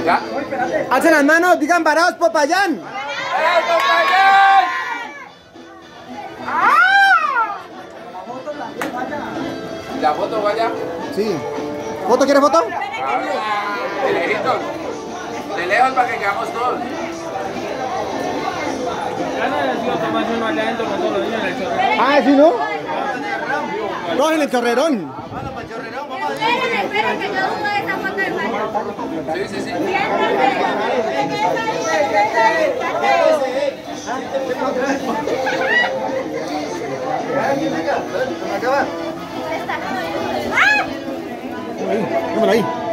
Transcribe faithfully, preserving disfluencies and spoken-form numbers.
¿Ya? Alcen las manos, digan varados Popayán. ¡Varados Popayán! ¿La foto vaya? Sí. ¿Foto? ¿Quieres foto? De lejitos. De lejos para que quedamos todos. Ah, sí, ¿no? Todos en el chorrerón. Esperen, esperen, que yo uso esa foto del baño. Sí, sí, sí. Ahí, ahí.